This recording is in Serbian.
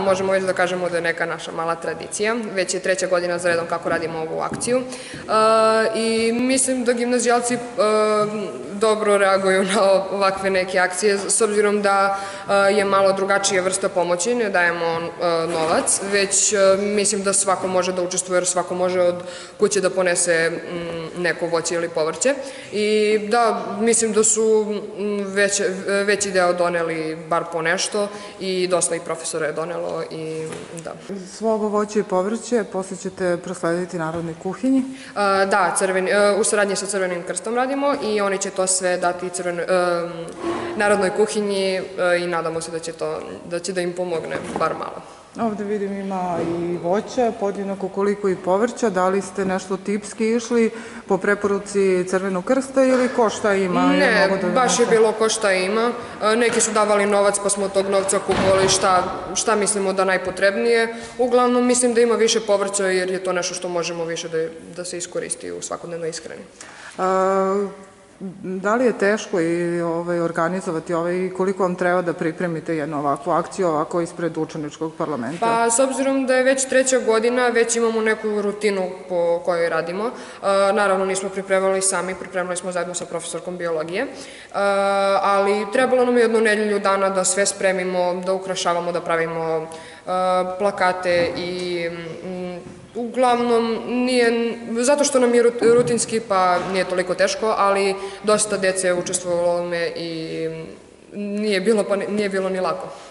Možemo već da kažemo da je neka naša mala tradicija. Već je 3. godina za redom kako radimo ovu akciju. I mislim da gimnazijalci dobro reaguju na ovakve neke akcije, s obzirom da je malo drugačija vrsta pomoći, ne dajemo novac, već mislim da svako može da učestvuje, jer svako može od kuće da ponese neko voće ili povrće. I da, mislim da su veći deo doneli bar po nešto i dosta i profesora je donelo. Svo ovo voće i povrće posle ćete proslediti Narodnoj kuhinji? Da, u saradnji sa Crvenim krstom radimo i oni će to sve dati Narodnoj kuhinji i nadamo se da će da im pomogne bar malo. Ovde vidim ima i voća, podjednako koliko i povrća. Da li ste nešto tipski išli po preporuci Crvenog krsta ili ko šta ima? Ne, baš je bilo ko šta ima. Neki su davali novac pa smo od tog novca kupovali šta mislimo da najpotrebnije. Uglavnom mislim da ima više povrća jer je to nešto što možemo više da se iskoristi u svakodnevnoj ishrani. Da li je teško organizovati i koliko vam treba da pripremite jednu ovakvu akciju, ovako ispred učeničkog parlamenta? Pa, s obzirom da je već 3. godina, već imamo neku rutinu po kojoj radimo. Naravno, nismo pripremali sami, pripremali smo zajedno sa profesorkom biologije, ali trebalo nam je 1 nedelju dana da sve spremimo, da ukrašavamo, da pravimo plakate i uglavnom nije, zato što nam je rutinski pa nije toliko teško, ali dosta dece je učestvovalo u ovome i nije bilo ni lako.